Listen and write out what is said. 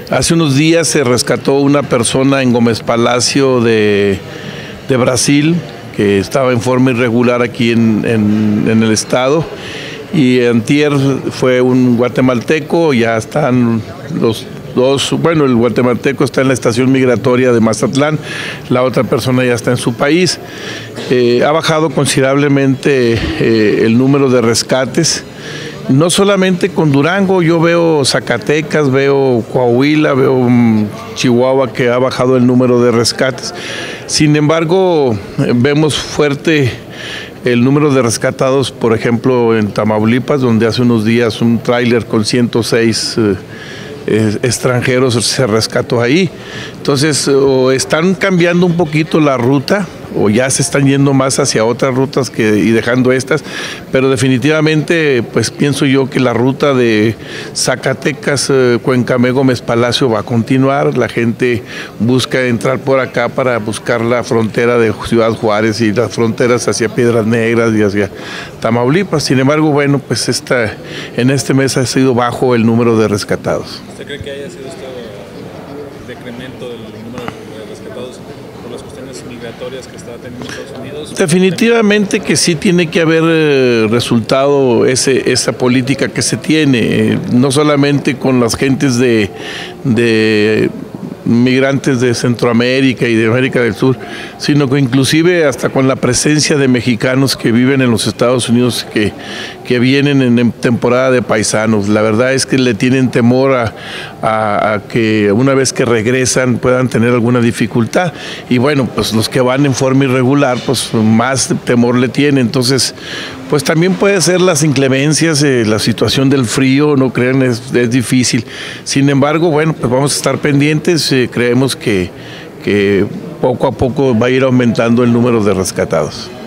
Hace unos días se rescató una persona en Gómez Palacio de Brasil, que estaba en forma irregular aquí en el estado, y antier fue un guatemalteco. Ya están los dos, bueno, el guatemalteco está en la estación migratoria de Mazatlán, la otra persona ya está en su país. Ha bajado considerablemente el número de rescates. No solamente con Durango, yo veo Zacatecas, veo Coahuila, veo Chihuahua, que ha bajado el número de rescates. Sin embargo, vemos fuerte el número de rescatados, por ejemplo, en Tamaulipas, donde hace unos días un tráiler con 106 extranjeros se rescató ahí. Entonces, o están cambiando un poquito la ruta, o ya se están yendo más hacia otras rutas y dejando estas, pero definitivamente pues pienso yo que la ruta de Zacatecas, Cuencamé, Gómez Palacio va a continuar. La gente busca entrar por acá para buscar la frontera de Ciudad Juárez y las fronteras hacia Piedras Negras y hacia Tamaulipas. Sin embargo, bueno, pues en este mes ha sido bajo el número de rescatados. ¿Usted cree que haya sido este decremento del número de rescatados por las cuestiones migratorias que está teniendo Estados Unidos? Definitivamente que sí tiene que haber resultado esa política que se tiene, no solamente con las gentes de migrantes de Centroamérica y de América del Sur, sino que inclusive hasta con la presencia de mexicanos que viven en los Estados Unidos, que vienen en temporada de paisanos. La verdad es que le tienen temor a que una vez que regresan puedan tener alguna dificultad, y bueno, pues los que van en forma irregular pues más temor le tienen. Entonces pues también puede ser las inclemencias, la situación del frío, no crean, es difícil. Sin embargo, bueno, pues vamos a estar pendientes. Creemos que poco a poco va a ir aumentando el número de rescatados.